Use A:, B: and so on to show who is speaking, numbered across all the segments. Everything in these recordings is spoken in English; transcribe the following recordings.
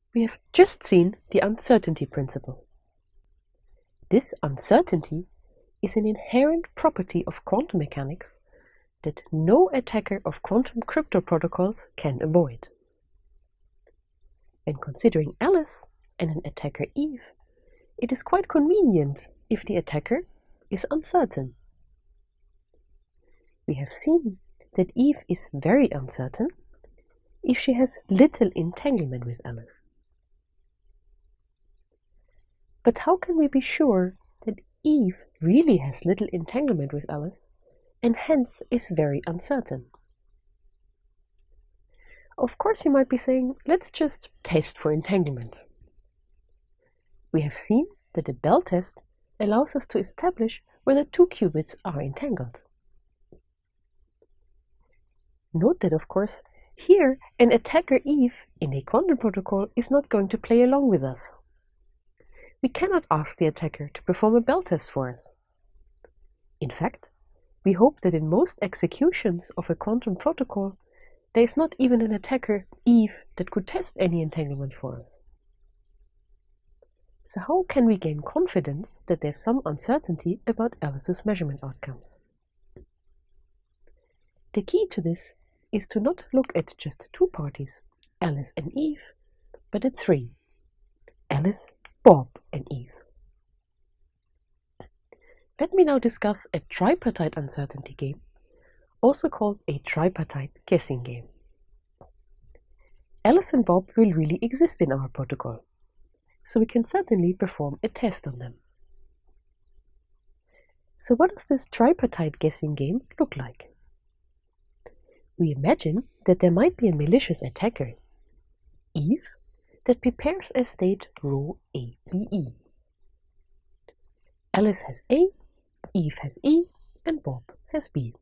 A: We have just seen the uncertainty principle. This uncertainty is an inherent property of quantum mechanics that no attacker of quantum crypto protocols can avoid. When considering Alice and an attacker Eve, it is quite convenient if the attacker is uncertain. We have seen that Eve is very uncertain if she has little entanglement with Alice. But how can we be sure that Eve really has little entanglement with Alice and hence is very uncertain? Of course, you might be saying, let's just test for entanglement. We have seen that the Bell test allows us to establish whether two qubits are entangled. Note that, of course, here an attacker Eve in a quantum protocol is not going to play along with us. We cannot ask the attacker to perform a Bell test for us. In fact, we hope that in most executions of a quantum protocol, there is not even an attacker Eve that could test any entanglement for us. So how can we gain confidence that there's some uncertainty about Alice's measurement outcomes? The key to this is to not look at just two parties, Alice and Eve, but at three, Alice, Bob, and Eve. Let me now discuss a tripartite uncertainty game, also called a tripartite guessing game. Alice and Bob will really exist in our protocol, so we can certainly perform a test on them. So what does this tripartite guessing game look like? We imagine that there might be a malicious attacker, Eve, that prepares a state rho ABE. Alice has A, Eve has E, and Bob has B.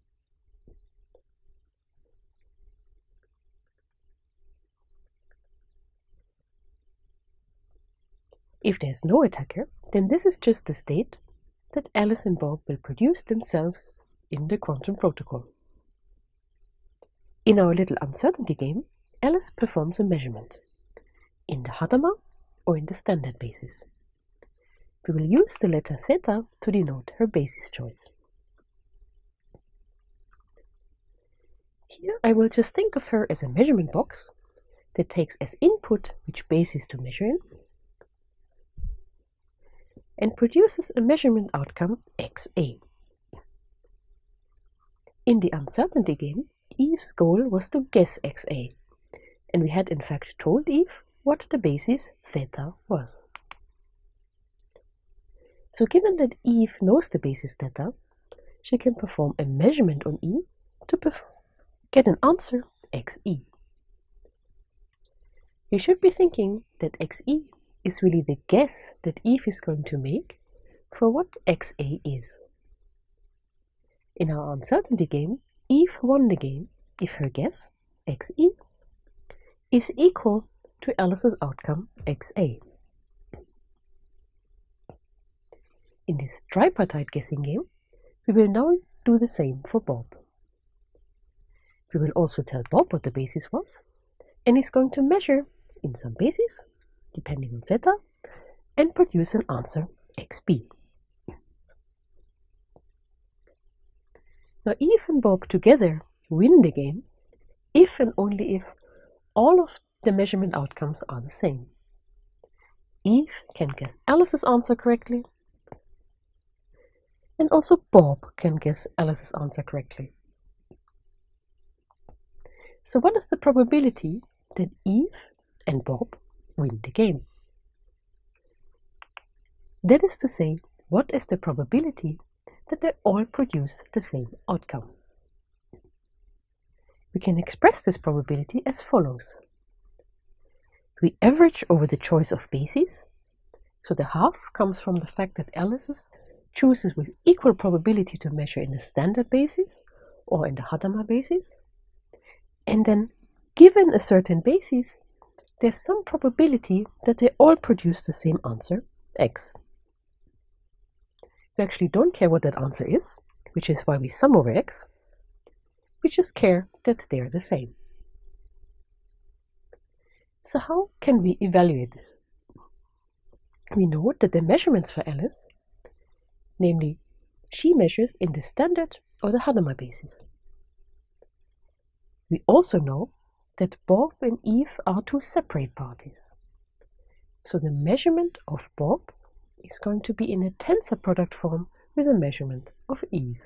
A: If there is no attacker, then this is just the state that Alice and Bob will produce themselves in the quantum protocol. In our little uncertainty game, Alice performs a measurement in the Hadamard or in the standard basis. We will use the letter theta to denote her basis choice. Here I will just think of her as a measurement box that takes as input which basis to measure in and produces a measurement outcome XA. In the uncertainty game, Eve's goal was to guess XA, and we had in fact told Eve what the basis theta was. So given that Eve knows the basis theta, she can perform a measurement on E to get an answer XE. You should be thinking that XE is really the guess that Eve is going to make for what XA is. In our uncertainty game, Eve won the game if her guess, XE, is equal to Alice's outcome, XA. In this tripartite guessing game, we will now do the same for Bob. We will also tell Bob what the basis was, and he's going to measure in some basis, depending on theta, and produce an answer XB. Now Eve and Bob together win the game if and only if all of the measurement outcomes are the same. Eve can guess Alice's answer correctly, and also Bob can guess Alice's answer correctly. So what is the probability that Eve and Bob win the game? That is to say, what is the probability that they all produce the same outcome? We can express this probability as follows. We average over the choice of bases, so the half comes from the fact that Alice chooses with equal probability to measure in the standard basis or in the Hadamard basis, and then given a certain basis, there's some probability that they all produce the same answer, X. We actually don't care what that answer is, which is why we sum over X. We just care that they're the same. So how can we evaluate this? We know that the measurements for Alice, namely, she measures in the standard or the Hadamard basis. We also know that Bob and Eve are two separate parties. So the measurement of Bob is going to be in a tensor product form with a measurement of Eve.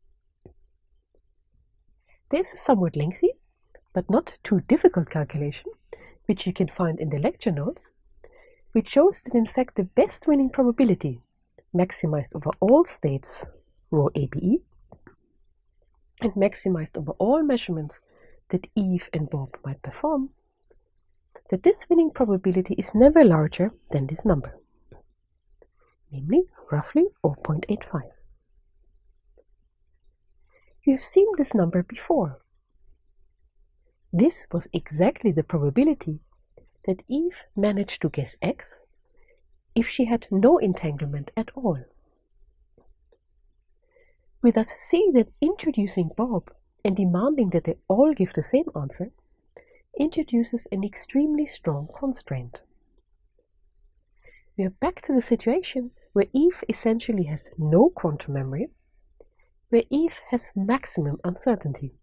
A: This is somewhat lengthy, but not too difficult calculation, which you can find in the lecture notes, which shows that in fact the best winning probability, maximized over all states, rho ABE, and maximized over all measurements that Eve and Bob might perform, that this winning probability is never larger than this number, namely roughly 0.85. You have seen this number before. This was exactly the probability that Eve managed to guess X if she had no entanglement at all. We thus see that introducing Bob and demanding that they all give the same answer introduces an extremely strong constraint. We are back to the situation where Eve essentially has no quantum memory, where Eve has maximum uncertainty.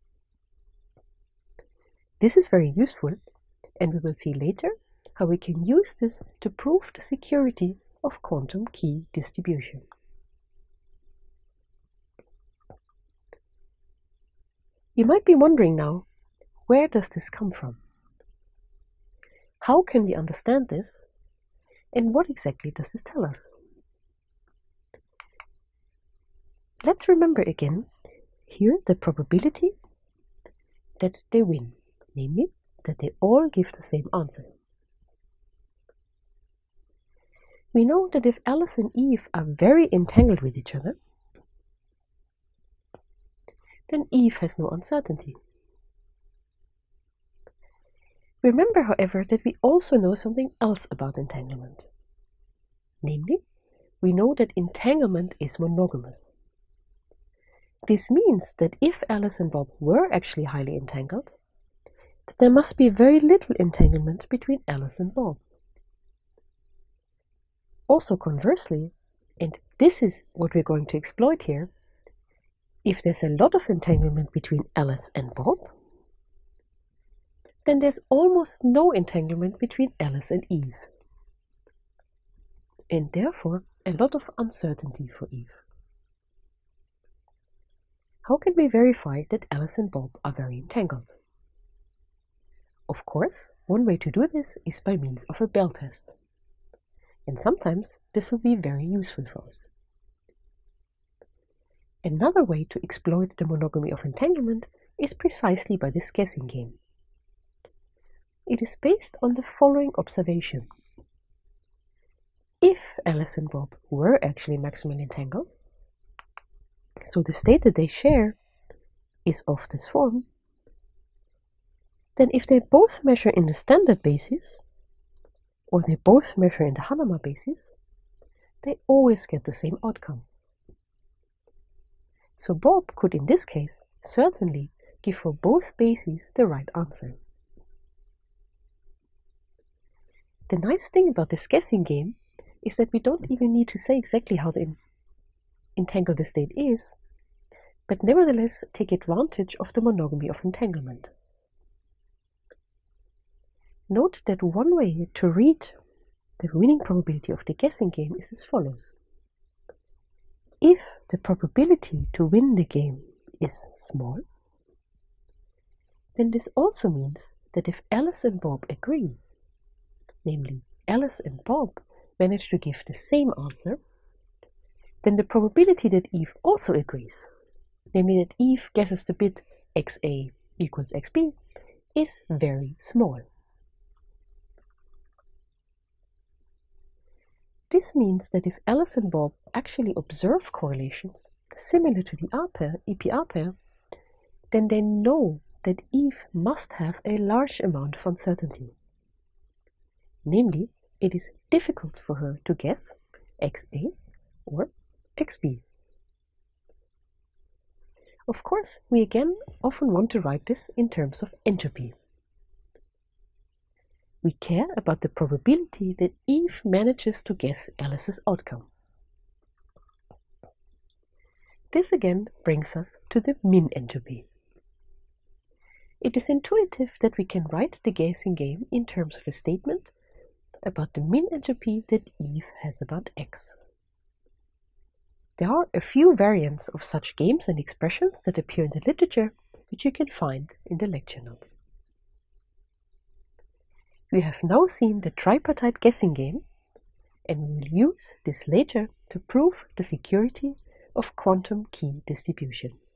A: This is very useful, and we will see later how we can use this to prove the security of quantum key distribution. You might be wondering now, where does this come from? How can we understand this? And what exactly does this tell us? Let's remember again here the probability that they win, namely that they all give the same answer. We know that if Alice and Eve are very entangled with each other, then Eve has no uncertainty. Remember, however, that we also know something else about entanglement. Namely, we know that entanglement is monogamous. This means that if Alice and Bob were actually highly entangled, that there must be very little entanglement between Alice and Bob. Also conversely, and this is what we're going to exploit here, if there's a lot of entanglement between Alice and Bob, then there's almost no entanglement between Alice and Eve, and therefore a lot of uncertainty for Eve. How can we verify that Alice and Bob are very entangled? Of course, one way to do this is by means of a Bell test, and sometimes this will be very useful for us. Another way to exploit the monogamy of entanglement is precisely by this guessing game. It is based on the following observation. If Alice and Bob were actually maximally entangled, so the state that they share is of this form, then if they both measure in the standard basis, or they both measure in the Hadamard basis, they always get the same outcome. So Bob could in this case certainly give for both bases the right answer. The nice thing about this guessing game is that we don't even need to say exactly how entangled the state is, but nevertheless take advantage of the monogamy of entanglement. Note that one way to read the winning probability of the guessing game is as follows. If the probability to win the game is small, then this also means that if Alice and Bob agree, namely Alice and Bob manage to give the same answer, then the probability that Eve also agrees, namely that Eve guesses the bit XA equals XB, is very small. This means that if Alice and Bob actually observe correlations similar to the EPR pair, then they know that Eve must have a large amount of uncertainty. Namely, it is difficult for her to guess XA or XB. Of course, we again often want to write this in terms of entropy. We care about the probability that Eve manages to guess Alice's outcome. This again brings us to the min entropy. It is intuitive that we can write the guessing game in terms of a statement about the min entropy that Eve has about X. There are a few variants of such games and expressions that appear in the literature, which you can find in the lecture notes. We have now seen the tripartite guessing game, and we will use this later to prove the security of quantum key distribution.